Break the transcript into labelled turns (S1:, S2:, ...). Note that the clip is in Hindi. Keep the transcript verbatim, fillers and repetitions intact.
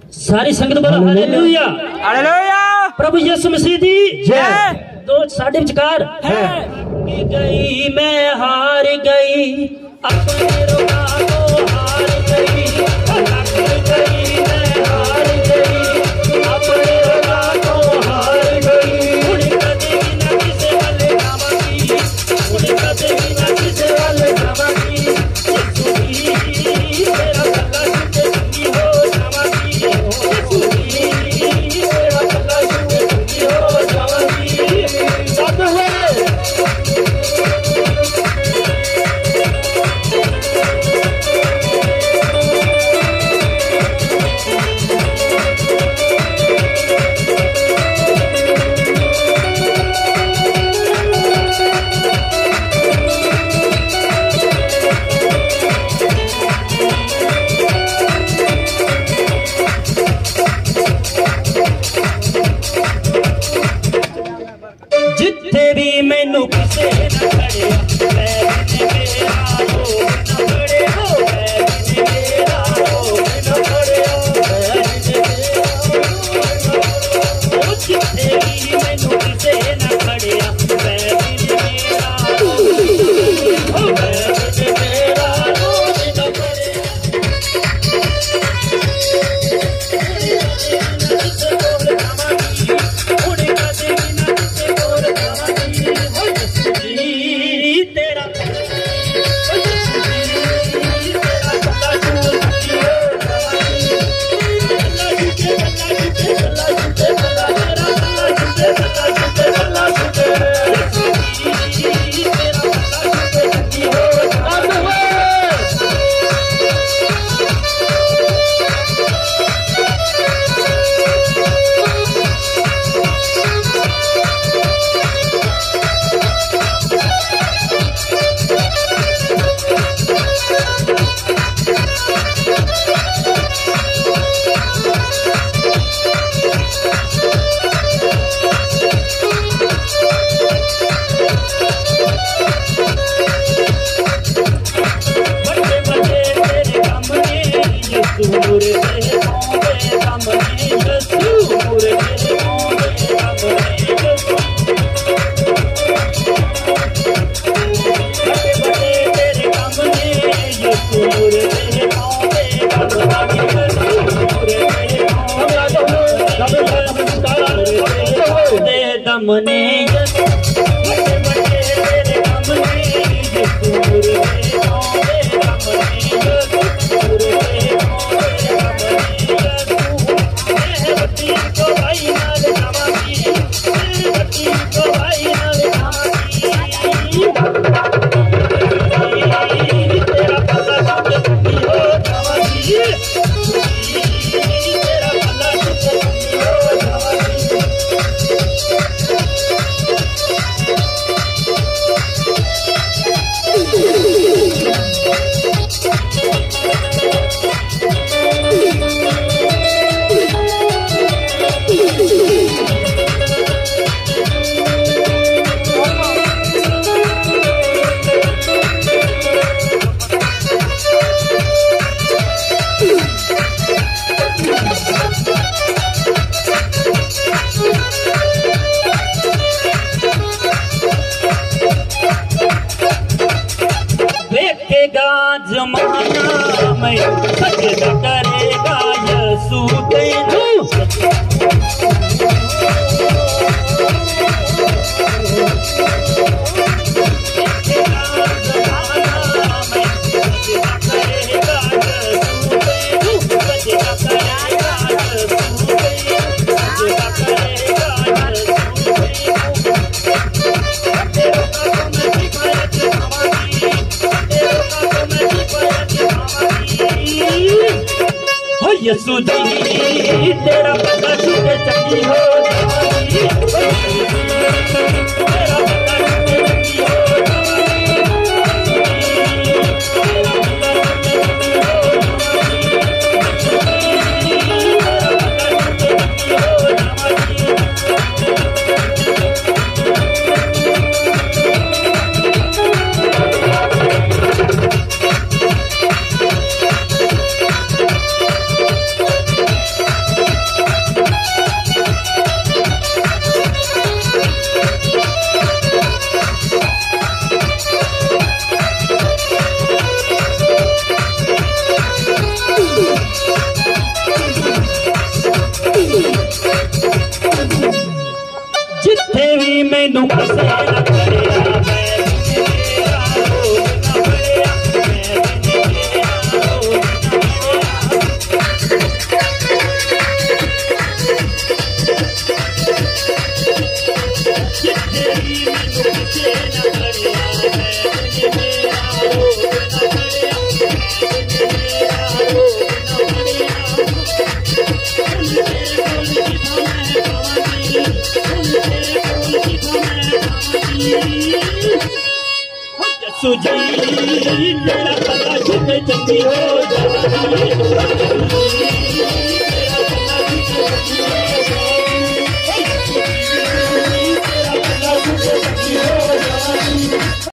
S1: सारी संगत बोलो हालेलुया
S2: हालेलुया।
S1: प्रभु यीशु मसीह दी
S2: जय।
S1: तो साढ़े विचकार गई मैं हार गई अपने रोका को हार गई गई मैं हार गई अपने रोका को हार गई उड़ी कदे ना किसे वाले जावागी उड़ी कदे ना किसे वाले जावागी तेरा पल्ला छूटे चंगी हो जावागी तेरा पल्ला छूटे चंगी हो जावागी सब है जिथे भी मैनू किसे न खड़े मेरा हो न खड़े हो मेरा हो न खड़े हो जिथे भी मैनू किसे न खड़े मेरा हो मेरा हो न खड़े दमने जमाना में सजदा करेगा यस्सु तेनू यस्सु जी तेरा पल्ला छूटे चंगी हो जावागी तेरा पल्ला छूटे चंगी हो मैनू किसे ना खड़िया मेरा रोग ना फड़िया मेरा रोग यस्सु जी तेरा पता छुटे चंगी हो जाएगी।